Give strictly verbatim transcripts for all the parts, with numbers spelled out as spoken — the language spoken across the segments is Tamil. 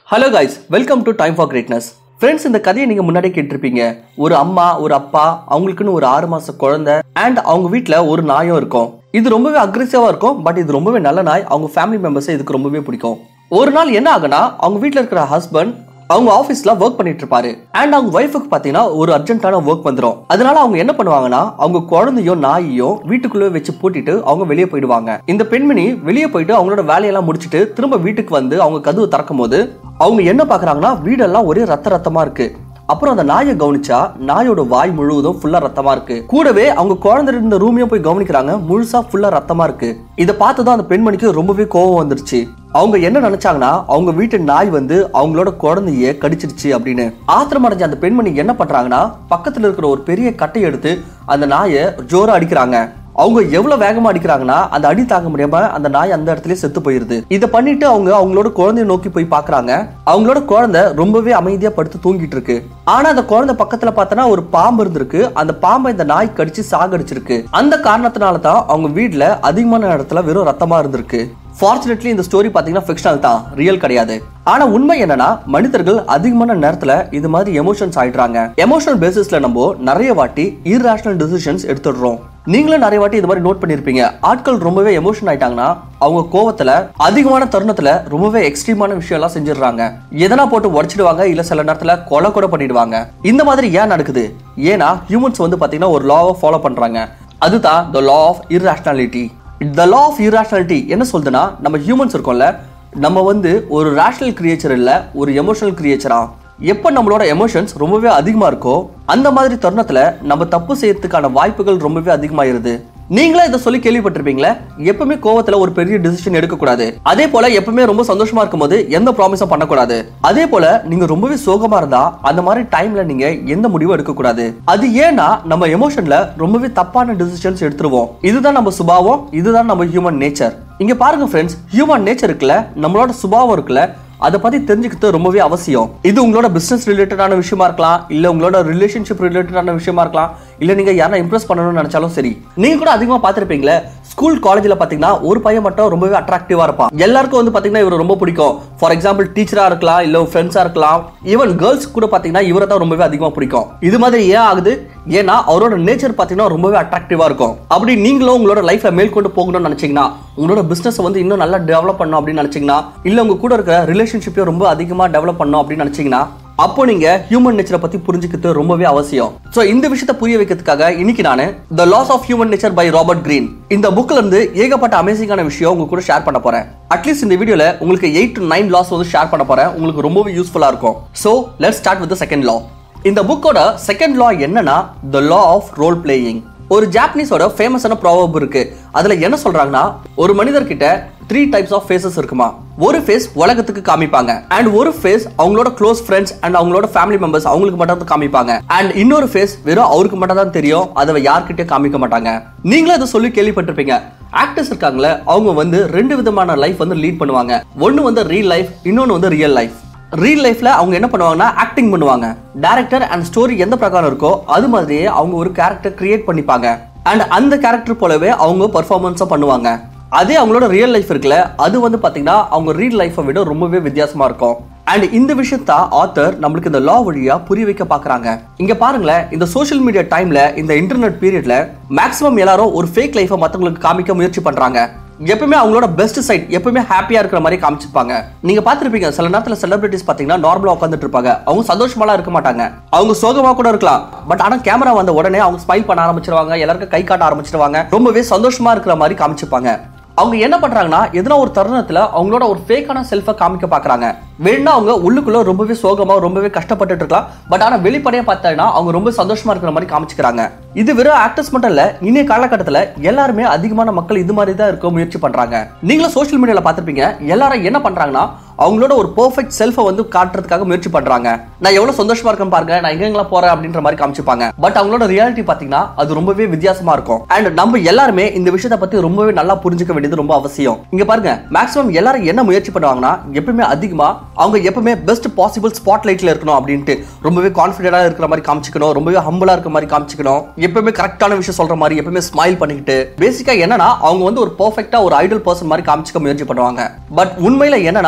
Hello guys, welcome to Time for Greatness. Friends, இந்த கதையை நீங்க முன்னாடி கேட்டிருப்பீங்க. ஒரு அம்மா, ஒரு அப்பா, அவங்களுக்குன்னு ஒரு ஆறு மாச குழந்தை and அவங்க வீட்ல ஒரு நாயும் இருக்கும். இது ரொம்பவே அக்ரெசிவா இருக்கும், பட் இது ரொம்பவே நல்ல நாய். அவங்க ஃபேமிலி மெம்பர்ஸ் இதுக்கு ரொம்பவே பிடிக்கும். ஒரு நாள் என்ன ஆகுனா, அவங்க வீட்ல இருக்கிற ஹஸ்பண்ட் அவங்க ஆபீஸ்ல ஒர்க் பண்ணிட்டு இருப்பாரு அண்ட் அவங்க வைஃபுக்கு பாத்தீங்கன்னா ஒரு அர்ஜென்ட்டான ஒர்க் வந்துடும். அதனால அவங்க என்ன பண்ணுவாங்கன்னா, அவங்க குழந்தையும் நாயையும் வீட்டுக்குள்ளே வச்சு பூட்டிட்டு அவங்க வெளியே போயிடுவாங்க. இந்த பெண்மணி வெளியே போயிட்டு அவங்களோட வேலையெல்லாம் முடிச்சுட்டு திரும்ப வீட்டுக்கு வந்து அவங்க கதவு திறக்கும் போது அவங்க என்ன பாக்குறாங்கன்னா, வீடெல்லாம் ஒரே ரத்த ரத்தமா இருக்கு. அப்புறம் அந்த நாயை கவனிச்சா நாயோட வாய் முழுவதும் ஃபுல்லா ரத்தமா இருக்கு. கூடவே அவங்க குழந்தை இருந்த ரூமையும் போய் கவனிக்கிறாங்க, முழுசா ஃபுல்லா ரத்தமா இருக்கு. இதை பார்த்துதான் அந்த பெண்மணிக்கு ரொம்பவே கோபம் வந்துருச்சு. அவங்க என்ன நினைச்சாங்கன்னா, அவங்க வீட்டு நாய் வந்து அவங்களோட குழந்தைய கடிச்சிருச்சு அப்படின்னு. ஆத்திரம் அடைஞ்ச அந்த பெண்மணி என்ன பண்றாங்கன்னா, பக்கத்துல இருக்கிற ஒரு பெரிய கட்டை எடுத்து அந்த நாயை ஜோரா அடிக்கிறாங்க. அவங்க எவ்வளவு வேகமா அடிக்கிறாங்கன்னா, அந்த அடி தாங்க முடியாம அந்த நாய் அந்த இடத்துல செத்து போயிருது. இதை பண்ணிட்டு அவங்க அவங்களோட குழந்தைய நோக்கி போய் பாக்குறாங்க. அவங்களோட குழந்தை ரொம்பவே அமைதியா படுத்து தூங்கிட்டு இருக்கு. ஆனா அந்த குழந்தை பக்கத்துல பார்த்தனா ஒரு பாம்பு இருந்திருக்கு. அந்த பாம்பை இந்த நாய் கடிச்சு சாகடிச்சிருக்கு. அந்த காரணத்தினாலதான் அவங்க வீட்டுல அதிகமான இடத்துல வெறும் ரத்தமா இருந்திருக்கு. ஃபார்ச்சுனேட்லி இந்த ஸ்டோரி பாத்தீங்கன்னா ஃபிக்ஷனல் தான், ரியல் கிடையாது. ஆனா உண்மை என்னன்னா, மனிதர்கள் அதிகமான நேரத்துல இது மாதிரி எமோஷன்ஸ் ஆயிடுறாங்க. எமோஷனல் பேசிஸ்ல நம்ம நிறைய வாட்டி இர்ரேஷனல் டிசிஷன்ஸ் எடுத்துடுறோம். நீங்களும் நிறைய வாட்டி இது மாதிரி நோட் பண்ணிருப்பீங்க. ஆட்கள் ரொம்பவே எமோஷன் ஆயிட்டாங்கன்னா அவங்க கோவத்துல அதிகமான தருணத்துல ரொம்பவே எக்ஸ்ட்ரீமான விஷயம் எல்லாம் செஞ்சிடறாங்க. எதனா போட்டு உடச்சிடுவாங்க, இல்ல சில நேரத்துல கொலை கூட பண்ணிடுவாங்க. இந்த மாதிரி ஏன் நடக்குது? ஏன்னா ஹியூமன்ஸ் வந்து பாத்தீங்கன்னா ஒரு லாவை ஃபாலோ பண்றாங்க. அதுதான் the law of irrationality. The law of irrationality என்ன சொல்லுதுன்னா, நம்ம ஹியூமன்ஸ் இருக்கோம்ல, நம்ம வந்து ஒரு ரேஷனல் கிரியேச்சர் இல்ல, ஒரு எமோஷனல் கிரியேச்சரா. எப்ப நம்மளோட எமோஷன்ஸ் ரொம்பவே அதிகமா இருக்கோ அந்த மாதிரி தருணத்துல நம்ம தப்பு செய்யறதுக்கான வாய்ப்புகள் ரொம்பவே அதிகமாயிருது. நீங்களே இதை சொல்லி கேள்விப்பட்டிருப்பீங்களே, எப்பவுமே கோவத்துல ஒரு பெரிய டிசிஷன் எடுக்க கூடாது. அதே போல எப்பவுமே ரொம்ப சந்தோஷமா இருக்கும் போது எந்த ப்ராமிஸும் பண்ணக்கூடாது. அதே போல நீங்க ரொம்பவே சோகமா இருந்தா அந்த மாதிரி டைம்ல நீங்க எந்த முடிவும் எடுக்க கூடாது. அது ஏன்னா நம்ம எமோஷன்ல ரொம்பவே தப்பான டிசிஷன்ஸ் எடுத்துருவோம். இதுதான் நம்ம சுபாவம், இதுதான் நம்ம ஹியூமன் நேச்சர். இங்க பாருங்க ஃப்ரெண்ட்ஸ், ஹியூமன் நேச்சர் இருக்குல்ல, நம்மளோட சுபாவம் இருக்குல்ல, அதை பத்தி தெரிஞ்சுக்கிறது ரொம்பவே அவசியம். இது உங்களோட பிசினஸ் ரிலேட்டடான விஷயமா இருக்கலாம், இல்ல உங்களோட ரிலேஷன்ஷிப் ரிலேட்டடான விஷயமா இருக்கலாம், இல்ல நீங்க யாரை இம்ப்ரெஸ் பண்ணணும்னு நினைச்சாலும் சரி. நீங்க கூட அதிகமா பாத்திருப்பீங்களே, ஸ்கூல் காலேஜ்ல பாத்தீங்கன்னா ஒரு பையன் மட்டும் ரொம்பவே அட்ராக்டிவா இருப்பான். எல்லாருக்கும் வந்து பாத்தீங்கன்னா இவரை ரொம்ப பிடிக்கும். ஃபார் எக்ஸாம்பிள் டீச்சரா இருக்கலாம், இல்ல ஃப்ரெண்ட்ஸா இருக்கலாம், ஈவன் கேர்ள்ஸ் கூட பாத்தீங்கன்னா இவரை தான் ரொம்பவே அதிகமா பிடிக்கும். இது மாதிரி ஏன் ஆகுது? ஏன்னா அவரோட நேச்சர் பாத்தீங்கன்னா ரொம்பவே அட்ராக்டிவா இருக்கும். அப்படி நீங்களும் உங்களோட லைஃப்ல மேற்கொண்டு போகணும்னு நினைச்சீங்கன்னா, உங்களோட பிசினஸ் வந்து இன்னும் நல்லா டெவலப் பண்ணணும் அப்படின்னு நினைச்சீங்கன்னா, இல்ல உங்க கூட இருக்கிற ரிலேஷன்ஷிப்பையும் ரொம்ப அதிகமா டெவலப் பண்ணணும் அப்படின்னு நினைச்சீங்கன்னா, அப்போ நீங்க ஹியூமன் நேச்சரை பத்தி புரிஞ்சுக்கிறது ரொம்பவே அவசியம். சோ இந்த விஷயத்தை புரிய வைக்கிறதுக்காக இன்னைக்கு நான் the laws of human nature by Robert Greene இந்த புக்ல இருந்து ஏகப்பட்ட அமேசிங்கான விஷயம் உங்க கூட ஷேர் பண்ண போறேன். அட்லீஸ்ட் இந்த வீடியோல உங்களுக்கு எயிட் டு நைன் லாஸ் வந்து ஷேர் பண்ண போறேன். உங்களுக்கு ரொம்பவே யூஸ்ஃபுல்லா இருக்கும். So let's start with the second law. இந்த புக்கோட செகண்ட் லா என்னன்னா, the law of role playing. ஒரு ஜாப்பனீஸோட ஃபேமஸான ப்ராவர்ப் இருக்கு. அதுல என்ன சொல்றாங்கன்னா, ஒரு மனிதர்கிட்ட த்ரீ டைப்ஸ் ஆஃப் ஃபேஸஸ் இருக்குமா. ஒரு ஃபேஸ் உலகத்துக்கு காமிப்பாங்க, அண்ட் ஒரு ஃபேஸ் அவங்களோட க்ளோஸ் ஃப்ரெண்ட்ஸ் அண்ட் அவங்களோட ஃபேமிலி மெம்பர்ஸ் அவங்களுக்கு மட்டும் தான் காமிப்பாங்க, அண்ட் இன்னொரு ஃபேஸ் வெறும் அவருக்கு மட்டும் தான் தெரியும், அதை யார்கிட்டயே காமிக்க மாட்டாங்க. நீங்களும் அதை சொல்லி கேள்விப்பட்டிருப்பீங்க. ஆக்டர்ஸ் இருக்காங்களே, அவங்க வந்து ரெண்டு விதமான லைஃப் வந்து லீட் பண்ணுவாங்க. ஒன்னு வந்து ரியல் லைஃப், இன்னொன்னு வந்து ரியல் லைஃப். ரியல் லைஃப்ல அவங்க என்ன பண்ணுவாங்கன்னா, ஆக்டிங் பண்ணுவாங்க. டைரக்டர் அண்ட் ஸ்டோரி எந்த பிரகாரம் இருக்கோ அது மாதிரியே அவங்க ஒரு கேரக்டர் கிரியேட் பண்ணிப்பாங்க, அண்ட் அந்த கேரக்டர் போலவே அவங்க பெர்ஃபார்மன்ஸும் பண்ணுவாங்க. அதே அவங்களோட ரியல் லைஃப் இருக்குல்ல, அது வந்து பாத்தீங்கன்னா அவங்க ரியல் லைஃபை விட ரொம்பவே வித்தியாசமா இருக்கும். அண்ட் இந்த விஷயத்த ஆத்தர் நம்மளுக்கு இந்த லா வழியா புரிய வைக்க பாக்குறாங்க. இங்க பாருங்களேன், இந்த சோஷியல் மீடியா டைம்ல, இந்த இன்டர்நெட் பீரியட்ல மேக்ஸிமம் எல்லாரும் ஒரு ஃபேக் லைஃபை மத்தவங்களுக்கு காமிக்க முயற்சி பண்றாங்க. எப்பவுமே அவங்களோட பெஸ்ட் சைட், எப்பவுமே ஹாப்பியா இருக்கிற மாதிரி காமிச்சிருப்பாங்க. நீங்க பாத்திருப்பீங்க, சில நேரத்துல செலிபிரிட்டிஸ் பாத்தீங்கன்னா நார்மலா உட்காந்துட்டு இருப்பாங்க. அவங்க சந்தோஷமா இருக்க மாட்டாங்க, அவங்க சோகமா கூட இருக்கலாம். பட் ஆனா கேமரா வந்த உடனே அவங்க ஸ்மைல் பண்ண ஆரம்பிச்சிருவாங்க, எல்லாருக்கும் கை காட்ட ஆரம்பிச்சிருவாங்க, ரொம்பவே சந்தோஷமா இருக்கிற மாதிரி காமிச்சிருப்பாங்க. அவங்க என்ன பண்றாங்கன்னா, எதனா ஒரு தருணத்துல அவங்களோட ஒரு ஃபேக்கான செல்ஃபை காமிக்க பாக்குறாங்க. வேணா அவங்க உள்ளுக்குள்ள ரொம்பவே சோகமா ரொம்பவே கஷ்டப்பட்டு இருக்கலாம், பட் ஆனா வெளிப்படையா பார்த்தா அவங்க ரொம்ப சந்தோஷமா இருக்கிற மாதிரி காமிச்சுக்கிறாங்க. இது வெறும் ஆக்டர்ஸ் மட்டும் இல்ல, இன்னைய காலகட்டத்துல எல்லாருமே அதிகமான மக்கள் இது மாதிரி தான் இருக்க முயற்சி பண்றாங்க. நீங்களும் சோஷியல் மீடியால பாத்திருப்பீங்க, எல்லாரும் என்ன பண்றாங்கன்னா அவங்களோட ஒரு பெர்ஃபெக்ட் செல்ஃபை வந்து காட்டுறதுக்காக முயற்சி பண்றாங்க. நான் எவ்வளவு சந்தோஷமா இருக்கேன் பாருங்க, நான் எங்கெங்கெல்லாம் போறேன் அப்படின்ற மாதிரி காமிச்சுப்பாங்க. பட் அவங்களோட ரியாலிட்டி பாத்தீங்கன்னா அது ரொம்பவே வித்தியாசமா இருக்கும். அண்ட் நம்ம எல்லாருமே இந்த விஷயத்தை பத்தி ரொம்பவே நல்லா புரிஞ்சுக்க வேண்டியது ரொம்ப அவசியம். இங்க பாருங்க, மேக்ஸிமம் எல்லாரும் என்ன முயற்சி பண்ணுவாங்கன்னா, எப்பவுமே அதிகமா அவங்க எப்பவுமே பெஸ்ட் பாசிபிள் ஸ்பாட் லைட்ல இருக்கணும் அப்படின்ட்டு ரொம்பவே கான்ஃபிடென்ட்டா இருக்கிற மாதிரி காமிச்சுக்கணும், ரொம்பவே ஹம்பிளா இருக்கிற மாதிரி காமிச்சுக்கணும், எப்பவுமே கரெக்டான விஷயம் சொல்ற மாதிரி எப்பவுமே ஸ்மைல் பண்ணிக்கிட்டு. பேசிக்கா என்னன்னா அவங்க வந்து ஒரு பெர்ஃபெக்ட்டா ஒரு ஐடல் பர்சன் மாதிரி காமிச்சுக்க முயற்சி பண்ணுவாங்க. பட் உண்மையில என்னன்னா அவங்க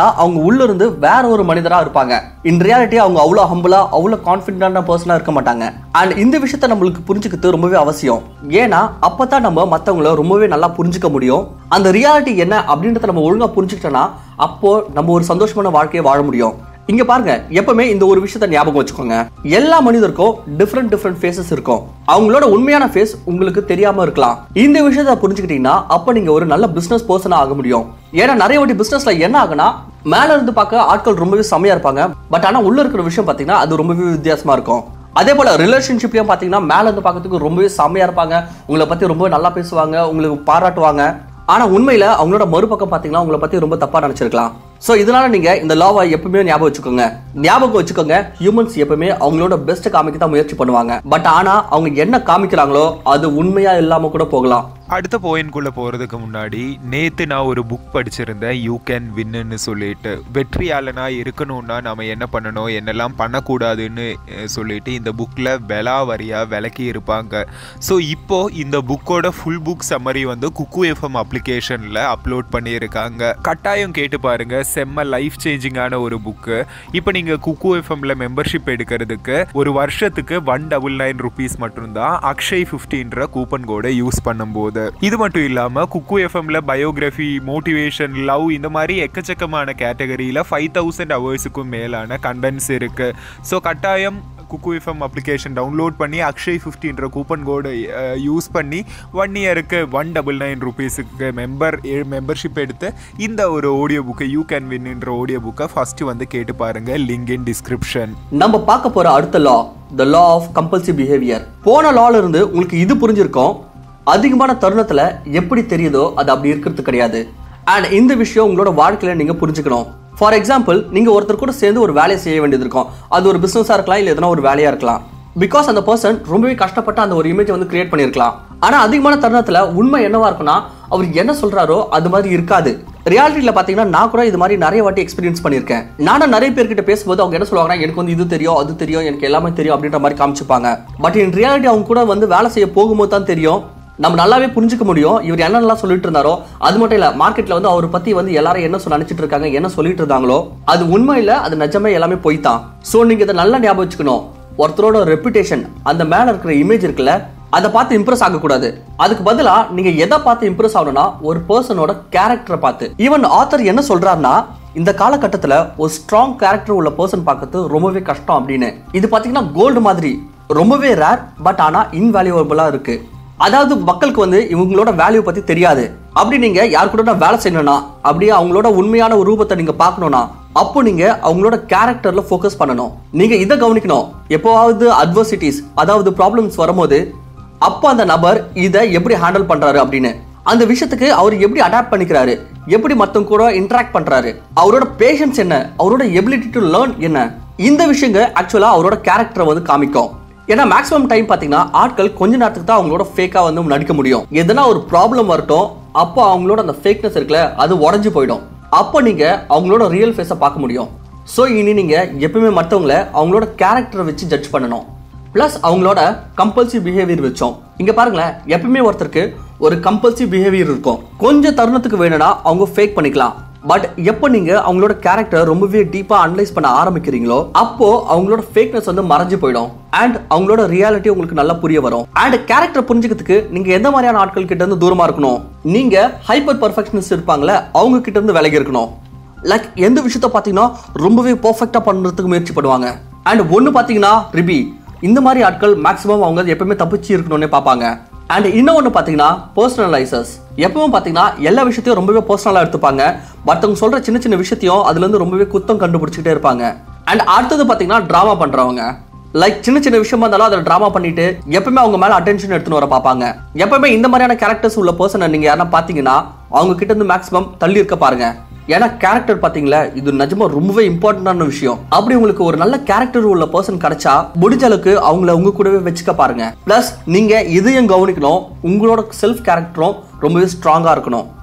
உள்ள இருந்து வேற ஒரு மனிதரா இருப்பாங்க. இன் ரியாலிட்டி அவங்க அவ்வளவு ஹம்பிளா அவ்வளவு கான்ஃபிடென்டான பர்சனா இருக்க மாட்டாங்க. அண்ட் இந்த விஷயத்த நம்மளுக்கு புரிஞ்சுக்கிறது ரொம்பவே அவசியம். ஏன்னா அப்பதான் நம்ம மத்தவங்கள ரொம்பவே நல்லா புரிஞ்சுக்க முடியும். அந்த ரியாலிட்டி என்ன அப்படின்றத நம்ம ஒழுங்கா புரிஞ்சுக்கிட்டோம்னா அப்போ நம்ம ஒரு சந்தோஷமான வாழ்க்கையை வாழ முடியும். இங்க பாருங்க, எப்பவுமே இந்த ஒரு விஷயத்த ஞாபகம் வச்சுக்கோங்க. எல்லா மனிதருக்கும் டிஃப்ரெண்ட் டிஃப்ரெண்ட் ஃபேஸஸ் இருக்கும். அவங்களோட உண்மையான ஃபேஸ் உங்களுக்கு தெரியாம இருக்கலாம். இந்த விஷயத்த புரிஞ்சுக்கிட்டீங்கன்னா அப்ப நீங்க ஒரு நல்ல பிசினஸ் பர்சனா ஆக முடியும். ஏன்னா நிறைய வாட்டி பிசினஸ்ல என்ன ஆகுனா மேல இருந்து பார்க்க ஆட்கள் ரொம்பவே செமையா இருப்பாங்க. பட் ஆனா உள்ள இருக்கிற விஷயம் பாத்தீங்கன்னா அது ரொம்பவே வித்தியாசமா இருக்கும். அதே போல ரிலேஷன்ஷிப்லயும் பாத்தீங்கன்னா மேல இருந்து பார்க்கறதுக்கு ரொம்பவே செமையா இருப்பாங்க. உங்களை பத்தி ரொம்ப நல்லா பேசுவாங்க, உங்களுக்கு பாராட்டுவாங்க. ஆனா உண்மையில அவங்களோட மறுபக்கம் பாத்தீங்கன்னா உங்களை பத்தி ரொம்ப தப்பா நினைச்சிருக்கலாம். சோ இதனால நீங்க இந்த லாவை எப்பவுமே ஞாபகம் வச்சுக்கோங்க. ஞாபகம் வச்சுக்கோங்க, ஹியூமன்ஸ் எப்பவுமே அவங்களோட பெஸ்ட் காமிக்க தான் முயற்சி பண்ணுவாங்க. பட் ஆனா அவங்க என்ன காமிக்கிறாங்களோ அது உண்மையா இல்லாம கூட போகலாம். அடுத்த பாயிண்ட்குள்ளே போகிறதுக்கு முன்னாடி நேற்று நான் ஒரு புக் படிச்சிருந்தேன், யூ கேன் வின்னு சொல்லிட்டு. வெற்றியாளனாக இருக்கணும்னா நம்ம என்ன பண்ணணும், என்னெல்லாம் பண்ணக்கூடாதுன்னு சொல்லிட்டு இந்த புக்கில் விலாவரியாக விளக்கி இருப்பாங்க. ஸோ இப்போது இந்த புக்கோட ஃபுல் புக் சம்மரி வந்து குக்கு எஃப்எம் அப்ளிகேஷனில் அப்லோட் பண்ணியிருக்காங்க. கட்டாயம் கேட்டு பாருங்கள், செம்ம லைஃப் சேஞ்சிங்கான ஒரு புக்கு. இப்போ நீங்கள் குக்கு எஃப்எம்ல மெம்பர்ஷிப் எடுக்கிறதுக்கு ஒரு வருஷத்துக்கு ஒன் டபுள் நைன் ருபீஸ் மட்டும்தான் அக்ஷய் ஃபிஃப்டின்ற கூப்பன் கோடை யூஸ் பண்ணும்போது. இது மட்டும் இல்லாம குக்கு எஃப்எம்ல பயோகிராஃபி, மோட்டிவேஷன், லவ் இந்த மாதிரி எக்கச்சக்கமான கேட்டகரியில ஃபைவ் தௌசண்ட் ஹவர்ஸுக்கும் மேலான கண்டென்ட்ஸ் இருக்கு. ஸோ கட்டாயம் குக்கு எஃப்எம் அப்ளிகேஷன் டவுன்லோட் பண்ணி அக்ஷய் ஃபிஃப்டின்ற கூப்பன் கோடு யூஸ் பண்ணி ஒன் இயருக்கு ஒன் டபுள் நைன் ருபீஸுக்கு மெம்பர் மெம்பர்ஷிப் எடுத்து இந்த ஒரு ஆடியோ புக்கை யூ கேன் வின்ன்ற ஆடியோ புக்கை ஃபர்ஸ்ட் வந்து கேட்டு பாருங்க. Link in description. நம்ம பார்க்க போற அடுத்த law, the law of compulsive behaviour. போன லால இருந்து உங்களுக்கு இது புரிஞ்சிருக்கும், அதிகமான தருணத்துல எப்படி தெரியுதோ அது அப்படி இருக்கிறது கிடையாது. அண்ட் இந்த விஷயம் உங்களோட வாழ்க்கையில நீங்க புரிஞ்சுக்கணும். ஃபார் எக்ஸாம்பிள், நீங்க ஒருத்தர் கூட சேர்ந்து ஒரு வேலையை செய்ய வேண்டியது இருக்கும். அது ஒரு பிசினஸா இருக்கலாம், இல்ல எதனா ஒரு வேலையா இருக்கலாம். பிகாஸ் அந்த பர்சன் ரொம்பவே கஷ்டப்பட்டு அந்த ஒரு இமேஜ் வந்து கிரியேட் பண்ணிருக்கலாம். ஆனா அதிகமான தருணத்துல உண்மை என்னவா இருக்குன்னா அவர் என்ன சொல்றாரோ அது மாதிரி இருக்காது. ரியாலிட்டியில பாத்தீங்கன்னா நான் கூட இது மாதிரி நிறைய வாட்டி எக்ஸ்பீரியன்ஸ் பண்ணிருக்கேன். நானும் நிறைய பேர்கிட்ட பேசும்போது அவங்க என்ன சொல்லுவாங்கன்னா எனக்கு வந்து இது தெரியும், அது தெரியும், எனக்கு எல்லாமே தெரியும் அப்படின்ற மாதிரி காமிச்சுப்பாங்க. பட் இன் ரியாலிட்டி அவங்க கூட வந்து வேலை செய்ய போகும்போது தான் தெரியும், நம்ம நல்லாவே புரிஞ்சுக்க முடியும் இவர் என்னென்னலாம் சொல்லிட்டு இருந்தாரோ. அது மட்டும் இல்ல, மார்க்கெட்ல வந்து அவரை பத்தி வந்து எல்லாரும் என்ன சொல்ல நினைச்சிட்டு இருக்காங்க, என்ன சொல்லிட்டு இருந்தாங்களோ அது உண்மை இல்ல, அது நிஜமே எல்லாமே போய் தான். சோ நீங்க இதை நல்லா ஞாபகம் வச்சுக்கணும். ஒருத்தரோட ரெப்புடேஷன், அந்த மேல இருக்கிற இமேஜ் இருக்குல்ல, அதை பார்த்து இம்ப்ரெஸ் ஆகக்கூடாது. அதுக்கு பதிலா நீங்க எதை பார்த்து இம்ப்ரெஸ் ஆகணும்னா ஒரு பர்சனோட கேரக்டரை பார்த்து. ஈவன் ஆத்தர் என்ன சொல்றாருன்னா இந்த காலகட்டத்துல ஒரு ஸ்ட்ராங் கேரக்டர் உள்ள பர்சன் பார்க்கறது ரொம்பவே கஷ்டம் அப்படின்னு. இது பாத்தீங்கன்னா கோல்டு மாதிரி ரொம்பவே ரேர், பட் ஆனா இன்வேல்யூபிளா இருக்கு. அதாவது மக்களுக்கு வந்து இவங்களோட வேல்யூ பத்தி தெரியாது. அப்படி நீங்க யார் கூட வேலை செய்யணும்னா, அப்படியே அவங்களோட உண்மையான ரூபத்தை நீங்க பார்க்கணும்னா அப்போ நீங்க அவங்களோட கேரக்டர்ல ஃபோக்கஸ் பண்ணணும். நீங்க இதை கவனிக்கணும், எப்போவாவது அட்வர்சிட்டிஸ் அதாவது ப்ராப்ளம்ஸ் வரும்போது அப்போ அந்த நபர் இதை எப்படி ஹேண்டில் பண்றாரு அப்படின்னு, அந்த விஷயத்துக்கு அவர் எப்படி அடாப்ட் பண்ணிக்கிறாரு, எப்படி மத்தவங்க கூட இன்டராக்ட் பண்றாரு, அவரோட பேஷன்ஸ் என்ன, அவரோட எபிலிட்டி டு லேர்ன் என்ன, இந்த விஷயங்கள் ஆக்சுவலா அவரோட கேரக்டரை வந்து காமிக்கும். ஏன்னா மேக்ஸிமம் டைம் பாத்தீங்கன்னா ஆட்கள் கொஞ்ச நேரத்துக்கு தான் அவங்களோட ஃபேக்கா வந்து நடிக்க முடியும். எதனா ஒரு ப்ராப்ளம் வரட்டும், அப்போ அவங்களோட அந்த ஃபேக்னஸ் இருக்குல்ல அது உடஞ்சு போயிடும். அப்போ நீங்க அவங்களோட ரியல் ஃபேஸை பார்க்க முடியும். ஸோ இனி நீங்க எப்பவுமே மற்றவங்களை அவங்களோட கேரக்டரை வச்சு ஜட்ஜ் பண்ணணும், பிளஸ் அவங்களோட கம்பல்சிவ் பிஹேவியர் வச்சோம். இங்க பாருங்களேன், எப்பவுமே ஒருத்தருக்கு ஒரு கம்பல்சிவ் பிஹேவியர் இருக்கும். கொஞ்சம் தருணத்துக்கு வேணும்னா அவங்க ஃபேக் பண்ணிக்கலாம். பட் எப்போ நீங்க அவங்களோட கேரக்டர் ரொம்பவே டீப்பா அனலைஸ் பண்ண ஆரம்பிக்கிறீங்களோ அப்போ அவங்களோட ஃபேக்னஸ் வந்து மறைஞ்சு போயிடும். அண்ட் அவங்களோட ரியாலிட்டி உங்களுக்கு நல்லா புரிய வரும். அண்ட் கேரக்டர் புரிஞ்சுக்கிறதுக்கு நீங்க எந்த மாதிரியான ஆட்கள் கிட்ட இருந்து தூரமா இருக்கணும், நீங்க ஹைப்பர் பர்ஃபெக்ஷனிஸ்ட் இருப்பாங்களே அவங்க கிட்ட இருந்து விலகி இருக்கணும். லைக் எந்த விஷயத்த பாத்தீங்கன்னா ரொம்பவே பெர்ஃபெக்ட்டா பண்றதுக்கு முயற்சி பண்ணுவாங்க. அண்ட் ஒன்னு பாத்தீங்கன்னா ரிபி, இந்த மாதிரி ஆட்கள் மேக்ஸிமம் அவங்க எப்பவுமே தப்பிச்சு இருக்கணும்னே பார்ப்பாங்க. அண்ட் இன்னொன்னு பாத்தீங்கன்னா பர்சனலைசர்ஸ், எப்பவும் பாத்தீங்கன்னா எல்லா விஷயத்தையும் ரொம்பவே பர்சனலா எடுத்துப்பாங்க. மற்றவங்க சொல்ற சின்ன சின்ன விஷயத்தையும் அதுல இருந்து ரொம்பவே குத்தம் கண்டுபிடிச்சிட்டே இருப்பாங்க. அண்ட் அடுத்தது பாத்தீங்கன்னா டிராமா பண்றவங்க, லைக் சின்ன சின்ன விஷயமா இருந்தாலும் அதை டிராமா பண்ணிட்டு எப்பவுமே அவங்க மேல அட்டென்ஷன் எடுத்துன்னு வர பார்ப்பாங்க. எப்பவுமே இந்த மாதிரியான கேரக்டர்ஸ் உள்ள பர்சனை நீங்க யாரா பாத்தீங்கன்னா அவங்க கிட்ட இருந்து மேக்ஸிமம் தள்ளி இருக்க பாருங்க. ஏன்னா கேரக்டர் பாத்தீங்களா இது நிஜமா ரொம்பவே இம்பார்ட்டன்டான விஷயம். அப்படி உங்களுக்கு ஒரு நல்ல கேரக்டர் உள்ள பர்சன் கிடைச்சா முடிஞ்ச அளவுக்கு அவங்கள உங்க கூடவே வச்சுக்க பாருங்க. பிளஸ் நீங்க இதையும் கவனிக்கணும், உங்களோட செல்ஃப் கேரக்டரும் ரொம்பவே ஸ்ட்ராங்கா இருக்கணும்.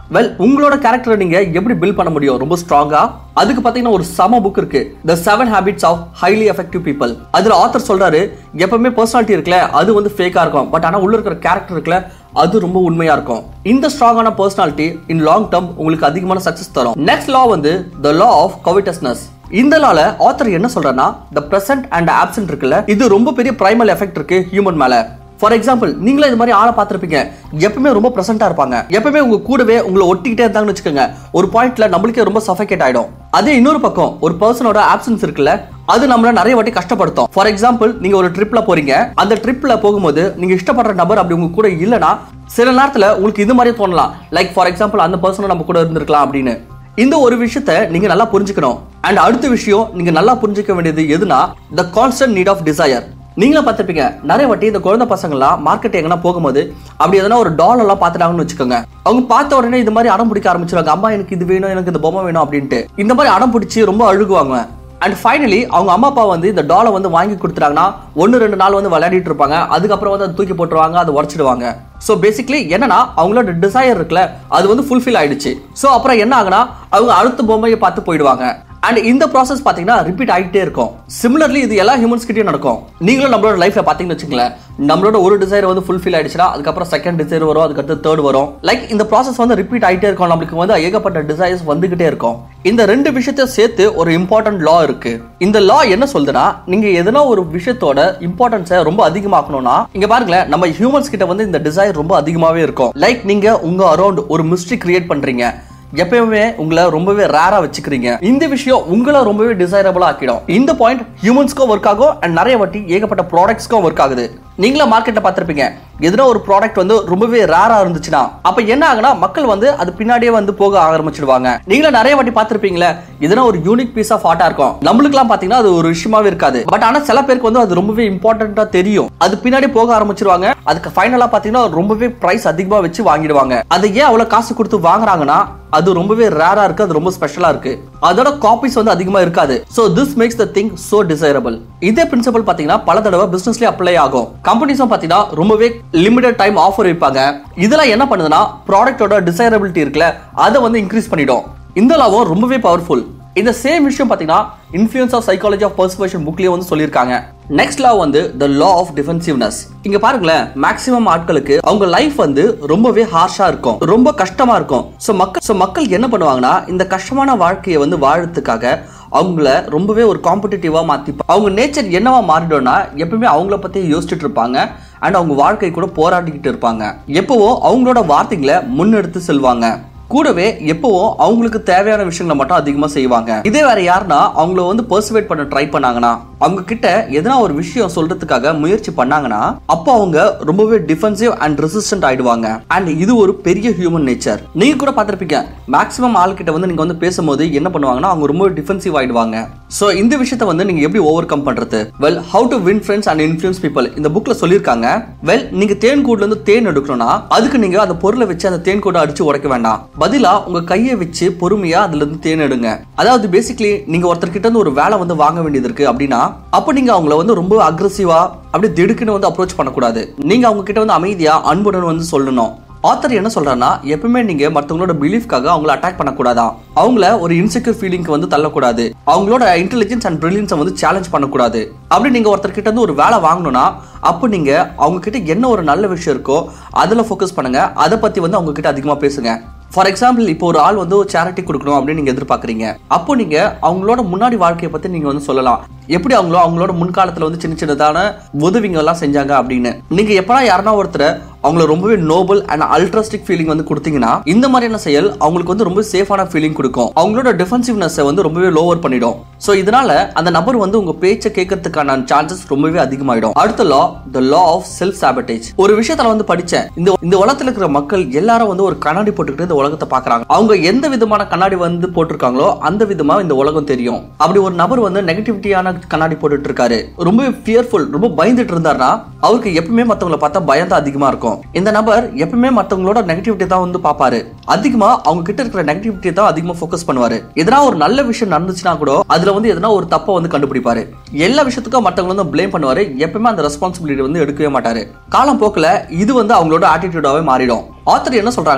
வெல் உங்களோட கேரக்டரை நீங்க எப்படி பில்ட் பண்ண முடியும் ரொம்ப ஸ்ட்ராங்கா? அதுக்கு பாத்தீங்கன்னா ஒரு சம புக் இருக்கு, the seven habits of highly effective people. அதுல ஆத்தர் சொல்றாரு, எப்பவுமே பர்சனாலிட்டி இருக்குல்ல அது வந்து ஃபேக்கா இருக்கும், பட் ஆனா உள்ள இருக்கிற கேரக்டர் இருக்குல்ல அது ரொம்ப உண்மையா இருக்கும். இந்த ஸ்ட்ராங்கான பர்சனாலிட்டி இன் லாங் டர்ம் உங்களுக்கு அதிகமான சக்சஸ் தரும். நெக்ஸ்ட் லா வந்து தி லா ஆஃப் covetousness. இந்த லால ஆத்தர் என்ன சொல்றாருன்னா, தி பிரசன்ட் அண்ட் ஆப்சென்ட் இருக்குல்ல இது ரொம்ப பெரிய பிரைமல் எஃபெக்ட் இருக்கு ஹியூமன் மேல. ஃபார் எக்ஸாம்பிள், நீங்களே இது மாதிரி ஆளை பார்த்துருப்பீங்க, எப்பவுமே ரொம்ப ப்ரெசென்ட்டா இருப்பாங்க, எப்பவுமே உங்க கூடவே உங்களை ஒட்டிக்கிட்டே இருந்தாங்கன்னு வச்சுக்கோங்க, ஒரு பாயிண்ட்ல நம்மளுக்கே ரொம்ப சஃபகேட் ஆயிடும். அதே இன்னொரு பக்கம் ஒரு பர்சனோட ஆப்சன்ஸ் இருக்குல்ல அது நம்மள நிறைய வாட்டி கஷ்டப்படுத்தும். ஃபார் எக்ஸாம்பிள், நீங்க ஒரு ட்ரிப்ல போறீங்க, அந்த ட்ரிப்ல போகும்போது நீங்க இஷ்டப்படுற நபர் அப்படி உங்க கூட இல்லைன்னா சில நேரத்துல உங்களுக்கு இது மாதிரி தோணலாம், லைக் ஃபார் எக்ஸாம்பிள் அந்த பர்சனும் நம்ம கூட இருந்திருக்கலாம் அப்படின்னு. இந்த ஒரு விஷயத்தை நீங்க நல்லா புரிஞ்சுக்கணும். அண்ட் அடுத்த விஷயம் நீங்க நல்லா புரிஞ்சுக்க வேண்டியது எதுனா, the constant need of desire. நீங்களும் பார்த்துருப்பீங்க நிறைய வாட்டி இந்த குழந்தை பசங்கள்லாம் மார்க்கெட் எங்கன்னா போகும்போது அப்படி எதனா ஒரு டால் எல்லாம் பார்த்துட்டாங்கன்னு வச்சுக்கோங்க, அவங்க பார்த்த உடனே இது மாதிரி அடம் பிடிக்க ஆரம்பிச்சிருவாங்க, அம்மா எனக்கு இது வேணும் எனக்கு இந்த பொம்மை வேணும் அப்படின்ட்டு இந்த மாதிரி அடம் பிடிச்சி ரொம்ப அழுகுவாங்க. அண்ட் ஃபைனலி அவங்க அம்மா அப்பா வந்து இந்த டாலை வந்து வாங்கி கொடுத்துட்டாங்கன்னா ஒன்று ரெண்டு நாள் வந்து விளையாடிட்டு இருப்பாங்க, அதுக்கப்புறம் வந்து அதை தூக்கி போட்டுருவாங்க, அதை உடச்சிடுவாங்க. ஸோ பேசிக்லி என்னன்னா அவங்களோட டிசையர் இருக்குல்ல அது வந்து ஃபுல்ஃபில் ஆயிடுச்சு. ஸோ அப்புறம் என்ன ஆகுனா அவங்க அடுத்த பொம்மையை பார்த்து போயிடுவாங்க. அண்ட் இந்த ப்ராசஸ் பாத்தீங்கன்னா ரிப்பீட் ஆகிட்டே இருக்கும். சிமிலர்லி இது எல்லா ஹியூமன்ஸ் கிட்டயும் நடக்கும். நீங்களும் நம்மளோட லைஃப்ல பாத்தீங்கன்னு வச்சுங்களேன், நம்மளோட ஒரு டிசைர் வந்து ஃபுல்ஃபில் ஆயிடுச்சுன்னா அதுக்கப்புறம் செகண்ட் டிசைர் வரும், அதுக்கடுத்து தேர்ட் வரும். லைக் இந்த ப்ராசஸ் வந்து ரிப்பீட் ஆகிட்டே இருக்கும், நம்மளுக்கு வந்து ஏகப்பட்ட டிசைர்ஸ் வந்துகிட்டே இருக்கும். இந்த ரெண்டு விஷயத்தையும் சேர்த்து ஒரு இம்பார்ட்டன்ட் லா இருக்கு. இந்த லா என்ன சொல்லுதுன்னா, நீங்க எதனா ஒரு விஷயத்தோட இம்பார்ட்டன்ஸை ரொம்ப அதிகமாக்கணும்னா இங்க பாருங்களேன், நம்ம ஹியூமன்ஸ் கிட்ட வந்து இந்த டிசைர் ரொம்ப அதிகமாவே இருக்கும். லைக் நீங்க உங்க அரௌண்ட் ஒரு மிஸ்ட்ரி கிரியேட் பண்றீங்க, எப்பவுமே உங்களை ரொம்பவே ரேரா வச்சுக்கிறீங்க, இந்த விஷயம் உங்களை ரொம்பவே டிசைரபிளா ஆக்கிடும். இந்த பாயிண்ட் ஹியூமன்ஸ்க்கும் ஒர்க் ஆகும் அண்ட் நிறைய வாட்டி ஏகப்பட்ட ப்ராடக்ட்ஸ்க்கும் ஒர்க் ஆகுது. நீங்களா மார்க்கெட்ல பார்த்திருப்பீங்க, எதுனா ஒரு ப்ராடக்ட் வந்து ரொம்பவே ரேரா இருந்துச்சுன்னா அப்ப என்ன ஆகுனா மக்கள் வந்து அது பின்னாடியே வந்து போக ஆரம்பிச்சிடுவாங்க. நீங்களா நிறைய வாட்டி பார்த்திருப்பீங்களே, எதுனா ஒரு யூனிக் பீஸ் ஆஃப் ஆர்ட்டா இருக்கும், நம்மளுக்குலாம் பாத்தீங்கன்னா அது ஒரு விஷயமாவே இருக்காது, பட் ஆனா சில பேருக்கு வந்து அது ரொம்பவே இம்பார்ட்டன்ட்டா தெரியும், அது பின்னாடி போக ஆரம்பிச்சிருவாங்க. அதுக்கு ஃபைனலா பாத்தீங்கன்னா ரொம்பவே பிரைஸ் அதிகமா வச்சு வாங்கிடுவாங்க. அது ஏன் அவ்வளவு காசு கொடுத்து வாங்குறாங்கன்னா அது ரொம்பவே ரேரா இருக்கு, அது ரொம்ப ஸ்பெஷலா இருக்கு, அதோட காப்பீஸ் வந்து அதிகமா இருக்காது. So this makes the thing so desirable. இதே பிரின்சிபல் பாத்தீங்கன்னா பல தடவை பிசினஸ்லயே அப்ளை ஆகும். கம்பெனிஸும் பாத்தீங்கன்னா ரொம்பவே லிமிடெட் டைம் ஆஃபர் வைப்பாங்க. இதெல்லாம் என்ன பண்ணுதுன்னா ப்ராடக்ட்டோட டிசைரபிலிட்டி இருக்குல்ல அதை வந்து இன்க்ரீஸ் பண்ணிடும். இந்த லாவும் ரொம்பவே பவர்ஃபுல். இந்த சேம் விஷயம் பாத்தீங்கன்னா influence of psychology of persuasion புக்லயே வந்து சொல்லியிருக்காங்க. நெக்ஸ்ட் லா வந்து தி லா ஆஃப் டிஃபென்சிவ்னஸ். இங்க பாருங்களேன், மேக்ஸிமம் ஆட்களுக்கு அவங்க லைஃப் வந்து ரொம்பவே ஹார்ஷா இருக்கும், ரொம்ப கஷ்டமா இருக்கும். சோ மக்கள் சோ மக்கள் என்ன பண்ணுவாங்கன்னா இந்த கஷ்டமான வாழ்க்கையை வந்து வாழறதுக்காக அவங்கள ரொம்பவே ஒரு காம்படிட்டிவா மாத்தி அவங்க நேச்சர் என்னவா மாறிடும்னா எப்பவுமே அவங்கள பத்தி யோசிச்சுட்டு இருப்பாங்க அண்ட் அவங்க வாழ்க்கை கூட போராடிக்கிட்டு இருப்பாங்க. எப்பவோ அவங்களோட வார்த்தைகளை முன்னெடுத்து செல்வாங்க, கூடவே எப்பவும் அவங்களுக்கு தேவையான விஷயங்களை மட்டும் அதிகமா செய்வாங்க. இதே வேற யாருன்னா அவங்கள வந்து பர்சுவேட் பண்ண ட்ரை பண்ணாங்கன்னா, அவங்க கிட்ட எதனா ஒரு விஷயம் சொல்றதுக்காக முயற்சி பண்ணாங்கன்னா அப்போ அவங்க ரொம்பவே டிஃபென்சிவ் அண்ட் ரெசிஸ்டன்ட் ஆயிடுவாங்க. அண்ட் இது ஒரு பெரிய ஹியூமன் நேச்சர். நீங்க கூட பார்த்திருப்பீங்க, மேக்ஸிமம் ஆள் கிட்ட வந்து நீங்க வந்து பேசும்போது என்ன பண்ணுவாங்கன்னா அவங்க ரொம்ப டிஃபென்சிவ் ஆயிடுவாங்க. சோ இந்த விஷயத்தை வந்து நீங்க எப்படி ஓவர் கம் பண்றது? Well, how to win friends and influence people இந்த புக்ல சொல்லியிருக்காங்க. வெல், நீங்க தேன் கூட்ல இருந்து தேன் எடுக்கணும்னா அதுக்கு நீங்க அந்த பொருளை வச்சு அந்த தேன் கூட்டை அடிச்சு உடைக்க வேண்டாம், பதிலா உங்க கையை வச்சு பொறுமையா அதுல இருந்து தேன் எடுங்க. அதாவது பேசிக்கலி நீங்க ஒருத்தர் கிட்ட இருந்து ஒரு வேலை வந்து வாங்க வேண்டியது இருக்கு அப்படின்னா அப்ப நீங்க அவங்கள வந்து ரொம்ப அக்ரெசிவா அப்படியே திடுக்குன்னு வந்து அப்ரோச் பண்ணக்கூடாது. நீங்க அவங்க கிட்ட வந்து அமைதியா அன்புடன் வந்து சொல்லணும். ஆத்தர் என்ன சொல்றாருன்னா, எப்பவுமே நீங்க மற்றவங்களோட பிலீஃப்காக அவங்கள அட்டாக் பண்ணக்கூடாதான், அவங்கள ஒரு இன்செக்யூர் ஃபீலிங்க்கு வந்து தள்ளக்கூடாது, அவங்களோட இன்டெலிஜென்ஸ் அண்ட் பிரில்லியன்ஸை வந்து சேலஞ்ச் பண்ணக்கூடாது. அப்படி நீங்க ஒருத்தர் கிட்ட இருந்து ஒரு வேலை வாங்கணும்னா அப்போ நீங்க அவங்க கிட்ட என்ன ஒரு நல்ல விஷயம் இருக்கோ அதுல ஃபோக்கஸ் பண்ணுங்க, அதை பத்தி வந்து அவங்க கிட்ட அதிகமா பேசுங்க. ஃபார் எக்ஸாம்பிள், இப்போ ஒரு ஆள் வந்து சேரிட்டி கொடுக்கணும் அப்படின்னு நீங்க எதிர்பார்க்குறீங்க, அப்போ நீங்க அவங்களோட முன்னாடி வாழ்க்கையை பத்தி நீங்க வந்து சொல்லலாம், எப்படி அவங்களோ அவங்களோட முன்காலத்துல வந்து சின்ன சின்னதான உதவிங்க எல்லாம் செஞ்சாங்க அப்படின்னு. நீங்க எப்படா யாருன்னா ஒருத்தர் அவங்கள ரொம்பவே நோபல் அண்ட் அல்ட்ராஸ்டிக் ஃபீலிங் வந்து கொடுத்தீங்கன்னா இந்த மாதிரியான செயல் அவங்களுக்கு வந்து ரொம்ப சேஃபான ஃபீலிங் கொடுக்கும், அவங்களோட டிஃபென்சிவ்னஸை வந்து ரொம்பவே லோவர் பண்ணிடும். ஸோ இதனால அந்த நபர் வந்து உங்க பேச்சை கேட்கறதுக்கான சான்சஸ் ரொம்பவே அதிகமாயிடும். அடுத்த லா, தி லா ஆஃப் செல்ஃப் சாபட்டேஜ். ஒரு விஷயத்துல வந்து படிச்சேன், இந்த இந்த உலகத்துல இருக்கிற மக்கள் எல்லாரும் வந்து ஒரு கண்ணாடி போட்டுக்கிட்டு இந்த உலகத்தை பாக்குறாங்க. அவங்க எந்த விதமான கண்ணாடி வந்து போட்டிருக்காங்களோ அந்த விதமா இந்த உலகம் தெரியும். அப்படி ஒரு நபர் வந்து நெகட்டிவிட்டியான கண்ணாடி போட்டுட்டு இருக்காரு, ரொம்ப ஃபியர்ஃபுல், ரொம்ப பயந்துட்டு இருந்தாருன்னா அவருக்கு எப்பவுமே மத்தவங்களை பார்த்தா பயம் தான் அதிகமா இருக்கும். இந்த நபர் எப்பவுமே மத்தவங்களோட நெகட்டிவிட்டி தான் வந்து பாப்பாரு, அதிகமா அவங்க கிட்ட இருக்கிற நெகட்டிவிட்டி தான் அதிகமா ஃபோக்கஸ் பண்ணுவாரு. எதனா ஒரு நல்ல விஷயம் நடந்துச்சுன்னா கூட அதுல வந்து எதனா ஒரு தப்பை வந்து கண்டுபிடிப்பாரு. எல்லா விஷயத்துக்கும் மத்தவங்க வந்து ப்ளேம் பண்ணுவாரு, எப்பவுமே அந்த ரெஸ்பான்சிபிலிட்டி வந்து எடுக்கவே மாட்டாரு. காலம் போக்குல இது வந்து அவங்களோட ஆட்டிடியூடாவே மாறிடும். ஆத்தர் என்ன சொல்றாங்கன்னா,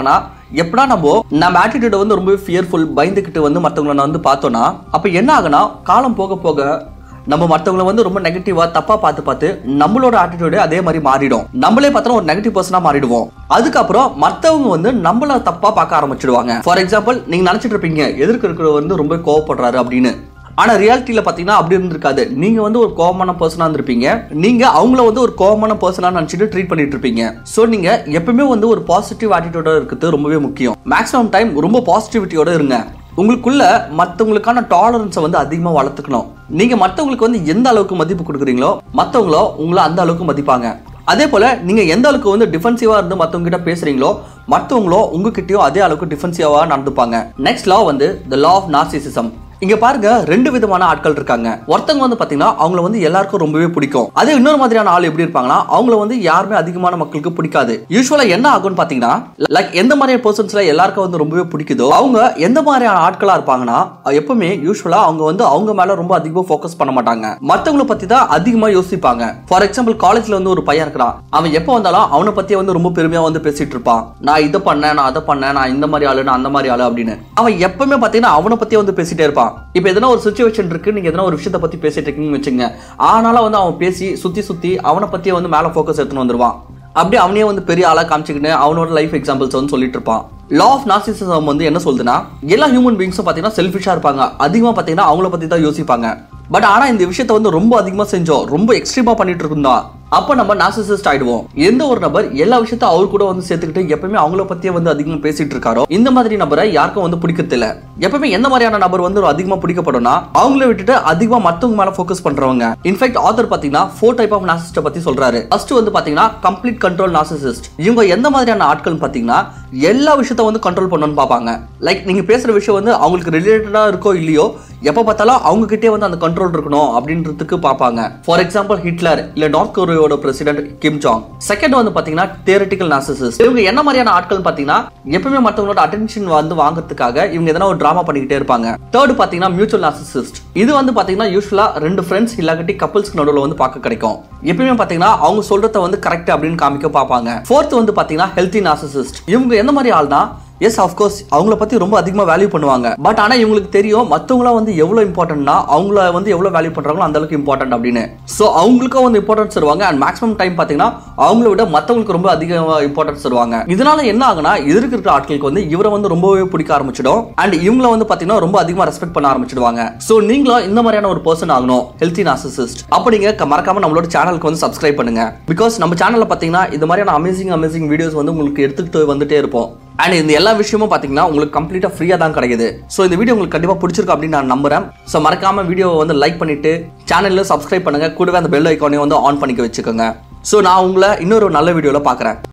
எப்படா நம்ம நம்ம ஆட்டிடியூட வந்து ரொம்ப ஃபியர்ஃபுல் பயந்துக்கிட்டு வந்து மற்றவங்களை வந்து பார்த்தோம்னா அப்போ என்ன ஆகுனா காலம் போக போக நம்ம மற்றவங்களை வந்து ரொம்ப நெகட்டிவா தப்பா பார்த்து பார்த்து நம்மளோட ஆட்டிடியூடு அதே மாதிரி மாறிடும். நம்மளே பார்த்தா ஒரு நெகட்டிவ் பர்சனா மாறிடுவோம். அதுக்கப்புறம் மற்றவங்க வந்து நம்மள தப்பா பார்க்க ஆரம்பிச்சிடுவாங்க. ஃபார் எக்ஸாம்பிள் நீங்க நினைச்சிட்டு இருப்பீங்க எதிர்க்க இருக்கிறவர் வந்து ரொம்ப கோவப்படுறாரு அப்படின்னு. ஆனா ரியாலிட்டியில பாத்தீங்கன்னா அப்படி இருந்திருக்காது. நீங்க வந்து ஒரு கோவமான பர்சனா இருந்திருப்பீங்க. நீங்க அவங்கள வந்து ஒரு கோவமான பர்சனா நினைச்சிட்டு ட்ரீட் பண்ணிட்டு இருப்பீங்க. சோ நீங்க எப்பவுமே வந்து ஒரு பாசிட்டிவ் ஆட்டிடியூட இருக்கிறது ரொம்பவே முக்கியம். மேக்ஸிமம் டைம் ரொம்ப பாசிட்டிவிட்டியோட இருங்க. உங்களுக்குள்ள மற்றவங்களுக்கான டாலரன்ஸை வந்து அதிகமாக வளர்த்துக்கணும். நீங்க மற்றவங்களுக்கு வந்து எந்த அளவுக்கு மதிப்பு கொடுக்குறீங்களோ மற்றவங்களோ உங்களை அந்த அளவுக்கு மதிப்பாங்க. அதே போல நீங்க எந்த அளவுக்கு வந்து டிஃபென்சிவா இருந்து மற்றவங்க கிட்ட பேசுறீங்களோ மற்றவங்களோ உங்ககிட்டயும் அதே அளவுக்கு டிஃபென்சிவா நடந்துப்பாங்க. நெக்ஸ்ட் லா வந்து தி லா ஆஃப் நார்சிசிசம். இங்க பாருங்க ரெண்டு விதமான ஆட்கள் இருக்காங்க. ஒருத்தவங்க வந்து பாத்தீங்கன்னா அவங்கள வந்து எல்லாருக்கும் ரொம்பவே பிடிக்கும். அதே இன்னொரு மாதிரியான ஆள் எப்படி இருப்பாங்கன்னா அவங்கள வந்து யாருமே அதிகமான மக்களுக்கு பிடிக்காது. யூசுவலா என்ன ஆகும்னு பாத்தீங்கன்னா லைக் எந்த மாதிரியான பர்சன்ஸ்ல எல்லாருக்கும் வந்து ரொம்பவே பிடிக்குதோ அவங்க எந்த மாதிரியான ஆட்களா இருப்பாங்கன்னா எப்பவுமே யூசுவலா அவங்க வந்து அவங்க மேல ரொம்ப அதிகமா ஃபோக்கஸ் பண்ண மாட்டாங்க. மத்தவங்கள பத்தி தான் அதிகமா யோசிப்பாங்க. ஃபார் எக்ஸாம்பிள் காலேஜ்ல வந்து ஒரு பையன் இருக்கிறான். அவன் எப்ப வந்தாலும் அவனை பத்தியே வந்து ரொம்ப பெருமையா வந்து பேசிட்டு இருப்பான். நான் இதை பண்ணேன், நான் அதை பண்ணேன், நான் இந்த மாதிரி ஆளு, நான் அந்த மாதிரி ஆளு அப்படின்னு. அவன் எப்பவுமே பாத்தீங்கன்னா அவனை பத்தியே வந்து பேசிட்டே இருப்பான். இப்போ எதனா ஒரு சிச்சுவேஷன் இருக்கு, நீங்க எதனா ஒரு விஷயத்தை பத்தி பேசிட்டு இருக்கீங்கன்னு வச்சுங்க. ஆனாலும் வந்து அவன் பேசி சுத்தி சுத்தி அவனை பத்தியே வந்து மேல ஃபோக்கஸ் எடுத்துன்னு வந்துருவான். அப்படியே அவனே வந்து பெரிய ஆளா காமிச்சுக்கிட்டு அவனோட லைஃப் எக்ஸாம்பிள்ஸ் வந்து சொல்லிட்டு இருப்பான். லா ஆஃப் நார்சிசிசம் வந்து என்ன சொல்லுதுன்னா எல்லா ஹியூமன் பீயிங்ஸும் பாத்தீங்கன்னா செல்ஃபிஷா இருப்பாங்க. அதிகமா பாத்தீங்கன்னா அவங்கள பத்தி தான் யோசிப்பாங்க. பட் ஆனா இந்த விஷயத்தை வந்து ரொம்ப அதிகமா செஞ்சோம், ரொம்ப எக்ஸ்ட்ரீமா பண்ணிட்டு இருந்தா அப்ப நம்ம நார்சிசிஸ்ட் ஆயிடுவோம். எந்த ஒரு நபர் எல்லா விஷயத்தையும் அவர் கூட வந்து சேர்த்துக்கிட்டு எப்பவுமே அவங்கள பத்தியே வந்து அதிகமா பேசிட்டு இருக்காரோ இந்த மாதிரி நபரை யாருக்கும் வந்து பிடிக்கிறது இல்ல. எப்பவுமே எந்த மாதிரியான நபர் வந்து அதிகமா பிடிக்கப்படும்னா அவங்கள விட்டுட்டு அதிகமா மத்தவங்க மேல ஃபோக்கஸ் பண்றவங்க. இன்ஃபேக்ட் ஆத்தர் பாத்தீங்கன்னா ஃபோர் டைப் ஆஃப் நார்சிசிஸ்ட பத்தி சொல்றாரு. ஃபர்ஸ்ட் வந்து பாத்தீங்கன்னா கம்ப்ளீட் கண்ட்ரோல் நார்சிசிஸ்ட். இவங்க எந்த மாதிரியான ஆட்கள் பாத்தீங்கன்னா எல்லா விஷயத்த வந்து கண்ட்ரோல் பண்ணணும்னு பாப்பாங்க. லைக் நீங்க பேசுற விஷயம் வந்து அவங்களுக்கு ரிலேட்டடா இருக்கோ இல்லையோ எப்ப பார்த்தாலும் அவங்க கிட்டே வந்து அந்த கண்ட்ரோல் இருக்கணும் அப்படின்றதுக்கு பாப்பாங்க. ஃபார் எக்ஸாம்பிள் ஹிட்லர் இல்ல நார்த் கொரியாவோட பிரசிடென்ட் கிம் ஜாங். செகண்ட் வந்து பாத்தீங்கன்னா தியரிட்டிக்கல் நார்சிசிஸ்ட். இவங்க என்ன மாதிரியான ஆட்கள் பாத்தீங்கன்னா எப்பவுமே மத்தவங்களோட அட்டென்ஷன் வந்து வாங்குறதுக்காக இவங்க எதனா ஒரு டிராமா பண்ணிக்கிட்டே இருப்பாங்க. தேர்ட் பாத்தீங்கன்னா மியூச்சுவல் நார்சிசிஸ்ட். இது வந்து பாத்தீங்கன்னா யூசுவலா ரெண்டு ஃப்ரெண்ட்ஸ் இல்லாட்டி கப்பல்ஸ்க்கு நடுவுல வந்து பார்க்க கிடைக்கும். எப்பவுமே பாத்தீங்கன்னா அவங்க சொல்றத வந்து கரெக்ட் அப்படின்னு காமிக்க பாப்பாங்க. ஃபோர்த் வந்து பாத்தீங்கன்னா ஹெல்தி நார்சிசிஸ்ட். இவங்க எந்த மாதிரி ஆள்னா எஸ் ஆஃப்கோர்ஸ் அவங்கள பத்தி ரொம்ப அதிகமா வேல்யூ பண்ணுவாங்க. பட் ஆனா இவங்களுக்கு தெரியும் மத்தவங்களா வந்து எவ்வளவு இம்பார்ட்டன்ட்னா அவங்கள வந்து எவ்வளவு வேல்யூ பண்றாங்களோ அந்த அளவுக்கு இம்பார்ட்டன்ட் அப்படின்னு. சோ அவங்களுக்கும் வந்து இம்பார்ட்டன்ஸ் தருவாங்க. அண்ட் மேக்ஸிமம் டைம் பாத்தீங்கன்னா அவங்கள விட மத்தவங்களுக்கு ரொம்ப அதிக இம்பார்ட்டன்ஸ் தருவாங்க. இதனால என்ன ஆகுனா எதிர்க்க இருக்கிற ஆட்களுக்கு வந்து இவரை வந்து ரொம்பவே பிடிக்க ஆரம்பிச்சிடும். அண்ட் இவங்கள வந்து பாத்தீங்கன்னா ரொம்ப அதிகமா ரெஸ்பெக்ட் பண்ண ஆரம்பிச்சிடுவாங்க. சோ நீங்களும் இந்த மாதிரியான ஒரு பர்சன் ஆகணும், ஹெல்தி நார்சிசிஸ்ட். அப்ப நீங்க மறக்காம நம்மளோட சேனலுக்கு வந்து சப்ஸ்கிரைப் பண்ணுங்க. பிகாஸ் நம்ம சேனல்ல பாத்தீங்கன்னா இந்த மாதிரியான அமேசிங் அமேசிங் வீடியோஸ் வந்து உங்களுக்கு எடுத்துக்கிட்டு வந்துட்டே இருப்போம். அண்ட் இந்த எல்லா விஷயமும் பாத்தீங்கன்னா உங்களுக்கு கம்ப்ளீட்டா ஃப்ரீயா தான் கிடைக்குது. சோ இந்த வீடியோ உங்களுக்கு கண்டிப்பா பிடிச்சிருக்கு அப்படின்னு நான் நம்புறேன். சோ மறக்காம வீடியோவை வந்து லைக் பண்ணிட்டு சேனல்ல சப்ஸ்கிரைப் பண்ணுங்க. கூடவே அந்த பெல் ஐகானையும் வந்து ஆன் பண்ணிக்க வச்சுக்கோங்க. சோ நான் உங்களை இன்னொரு நல்ல வீடியோல பாக்குறேன்.